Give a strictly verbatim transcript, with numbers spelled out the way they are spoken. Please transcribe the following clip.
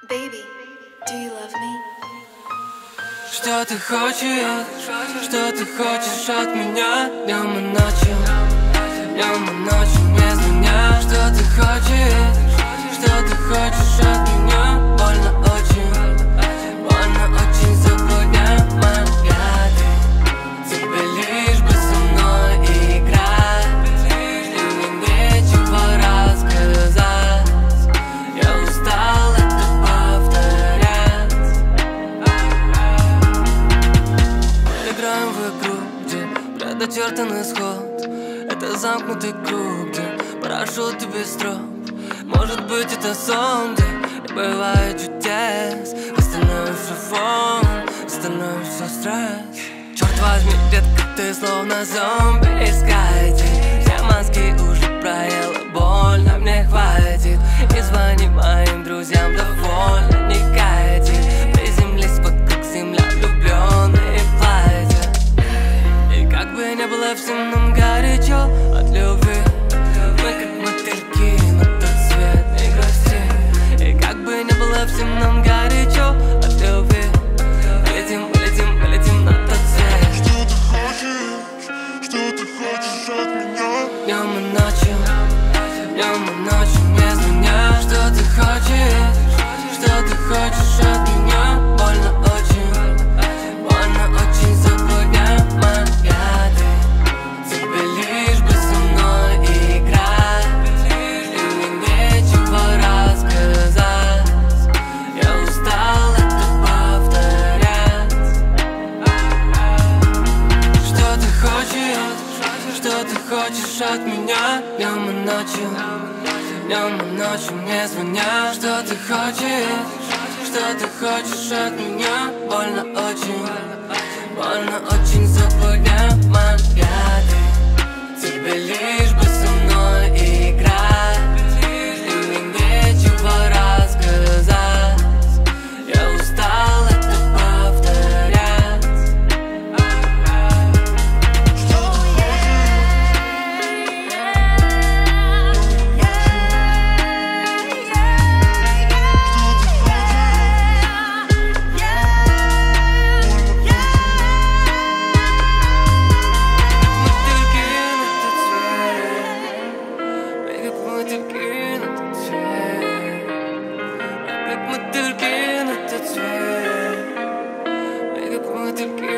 Baby, do you love me? Что ты хочешь, что ты хочешь от меня? Днем и ночью, днем и ночью не звоня. Что ты хочешь, что ты хочешь от меня? Больно очень, больно очень сегодня моя ты. Тебе лишь бы со мной играть, и мне нечего рассказать. Я устал это повторять. Играем в игру, где предначертан исход. Это замкнутый круг, где парашют и без троп. Может быть это сон, где не бывает чудес. Остальное все фон, остальное все стресс. Черт возьми, детка, ты словно зомби из кайти. Все маски уже проела, больно мне хватит. И звони моим друзьям, довольно не кайти. Приземлись под как земля, влюбленные платья. И как бы не было всем нам горячо от любви, мы как мотыльки на тот свет, не грусти. И как бы не было всем нам горячо от любви, летим, летим, летим на тот свет. Что ты хочешь, что ты хочешь от меня? Днем и ночью, днем и ночью не звоня. Что ты хочешь, что ты хочешь от меня? Больно очень, больно очень сегодня моя ты. Тебе лишь бы со мной играть, и мне нечего рассказать. Я устал это повторять. Что ты хочешь, что ты хочешь от меня? Днем и ночью, днем и ночью не звоня. Что ты хочешь, что ты хочешь от меня? Больно очень, больно очень сегодня моя ты. Тебе лишь бы со мной играть, и мне нечего рассказать. Я устал это повторять. Мотыльки на тот свет, мы как мотыльки на тот свет, мы как мотыльки на тот свет, мы как мотыльки